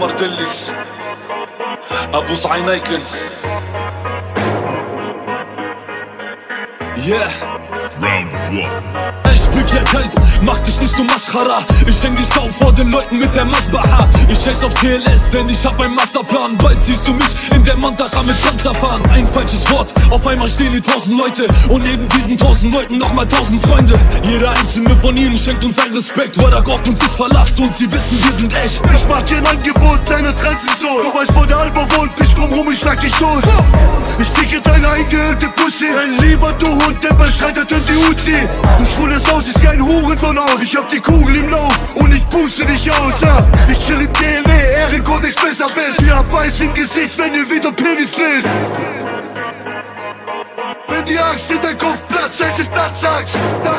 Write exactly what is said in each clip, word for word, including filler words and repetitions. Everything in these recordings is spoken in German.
Amar سبعة أبو صعينيكن. Yeah. Round one. Ich bin der Kalb, mach dich nicht zum Maschara. Ich häng dich auf vor den Leuten mit der Masbaha. Ich scheiß auf T L S, denn ich hab einen Masterplan. Bald siehst du mich in der Mandara mit Panzer fahren. Ein falsches Wort, auf einmal stehen hier tausend Leute. Und neben diesen tausend Leuten nochmal tausend Freunde. Jeder einzelne von ihnen schenkt uns einen Respekt. Warak auf uns ist Verlass und sie wissen, wir sind echt. Ich mach dir ein Angebot, deine Transition. Du weißt, wo der Alba wohnt, Bitch, komm rum, ich schlag dich tot. Ich ficke deine eingehüllte Pussy. Ein lieber du Hund, der beschreitet in die Uzi. Du schwules Haus ist wie ein Huren von aus. Ich hab die Kugel im Lauf und ich puste dich aus, ja. Ich chill im D L W, Ehrengrund, nichts besser bist. Ihr habt weiß im Gesicht, wenn ihr wieder Penis bläst. Wenn die Axt in dein Kopf platzt, heißt es Platzachs.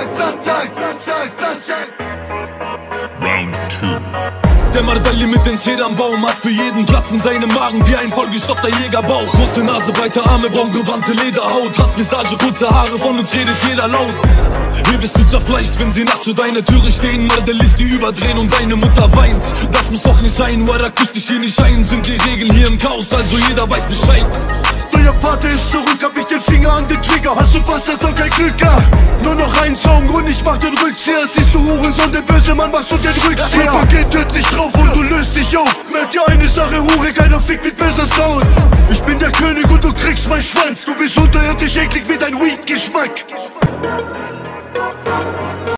Round two. Der Mardelli mit den Zähnen am Baum hat für jeden Platz in seinem Magen wie ein vollgestopfter Jägerbauch. Große Nase, breite Arme, braun gebannte Lederhaut. Hast Visage, kurze Haare, von uns redet jeder laut. Hier bist du zerfleischt, wenn sie nachts zu deiner Türe stehen. Mardellis, die überdrehen und deine Mutter weint. Das muss doch nicht sein, Warak, küsst dich hier nicht ein. Sind die Regeln hier im Chaos, also jeder weiß Bescheid. Euer Pate ist zurück, hab ich den Finger an den Trigger. Hast du Bastard, so kein Glück, ja. Nur noch ein Song und ich mach den Rückzieher. Siehst du Hurensohn, den Bözemann, machst du den Rückzieher. Mein Paket tödlich drauf und du löst dich auf. Merk dir eine Sache, Hure, keiner fickt mit böser Sound. Ich bin der König und du kriegst meinen Schwanz. Du bist unterirdisch eklig wie dein Weed-Geschmack.